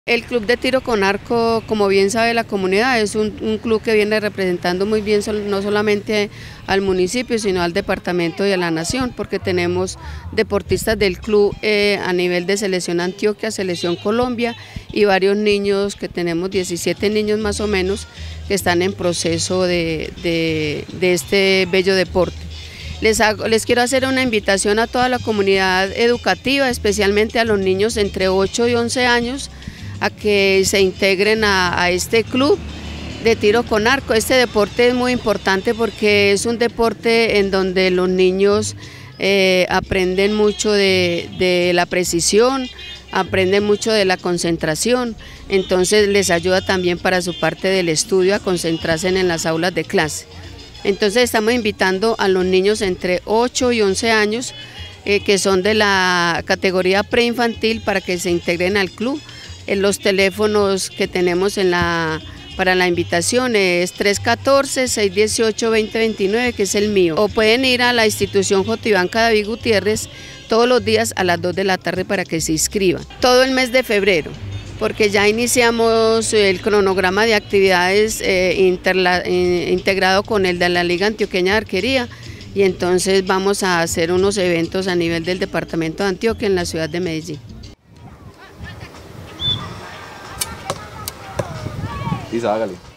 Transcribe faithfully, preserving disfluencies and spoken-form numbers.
El Club de Tiro con Arco, como bien sabe la comunidad, es un, un club que viene representando muy bien sol, no solamente al municipio, sino al departamento y a la nación, porque tenemos deportistas del club eh, a nivel de Selección Antioquia, Selección Colombia y varios niños, que tenemos diecisiete niños más o menos, que están en proceso de, de, de este bello deporte. Les, hago, les quiero hacer una invitación a toda la comunidad educativa, especialmente a los niños entre ocho y once años, a que se integren a, a este club de tiro con arco. Este deporte es muy importante porque es un deporte en donde los niños eh, aprenden mucho de, de la precisión, aprenden mucho de la concentración, entonces les ayuda también para su parte del estudio a concentrarse en las aulas de clase. Entonces estamos invitando a los niños entre ocho y once años eh, que son de la categoría preinfantil para que se integren al club. En los teléfonos que tenemos en la, para la invitación es tres uno cuatro, seis uno ocho, dos cero dos nueve, que es el mío. O pueden ir a la institución J. Ivanka David Gutiérrez todos los días a las dos de la tarde para que se inscriban. Todo el mes de febrero, porque ya iniciamos el cronograma de actividades eh, interla, eh, integrado con el de la Liga Antioqueña de Arquería, y entonces vamos a hacer unos eventos a nivel del departamento de Antioquia en la ciudad de Medellín. Isa, hágale.